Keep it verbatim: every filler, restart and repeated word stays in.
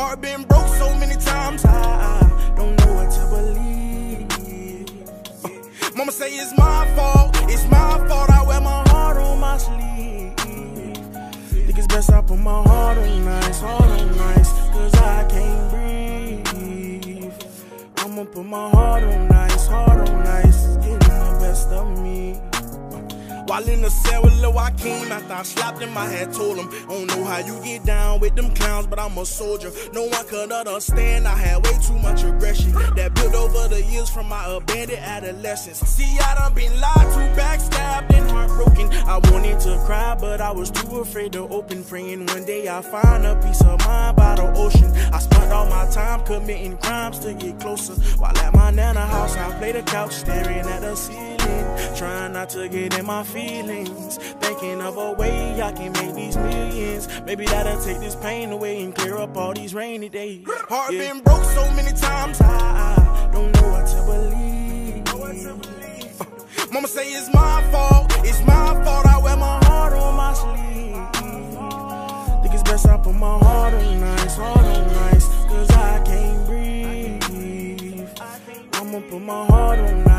Heart been broke so many times, I, I don't know what to believe. uh, Mama say it's my fault, it's my fault, I wear my heart on my sleeve. Think it's best I put my heart on ice, heart on ice, cause I can't breathe. I'ma put my heart on ice, heart on ice, it's getting the best of me. While in the cell with Lil Joaquin, after I slapped him, I had told him, I don't know how you get down with them clowns, but I'm a soldier. No one could understand, I had way too much aggression that built over the years from my abandoned adolescence. See, I done been lied to, backstabbed, and heartbroken. I wanted to cry, but I was too afraid to open. Praying one day I find a peace of mind by the ocean. I spent all my time committing crimes to get closer. While at my nana house, I played the couch, staring at the ceiling, trying not to get in my feelings, thinking of a way I can make these millions. Maybe that'll take this pain away and clear up all these rainy days. Heart yeah. been broke so many times, I, I don't know what to believe. uh, Mama say it's my fault, it's my fault, I wear my heart on my sleeve. Think it's best I put my heart on ice, heart on ice, cause I can't breathe. I'ma put my heart on ice.